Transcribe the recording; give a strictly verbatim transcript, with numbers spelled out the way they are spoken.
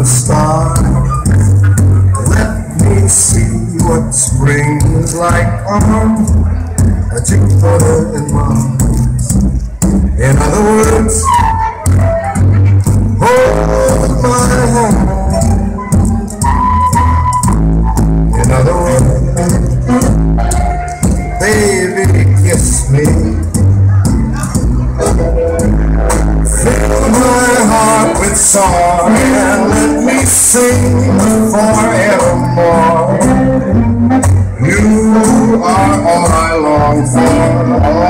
a star. Let me see what spring is like on Jupiter and Mars. In other words, hold my hand. In other words, baby, kiss me. Fill my heart with song and let me sing forevermore. You are all I long for.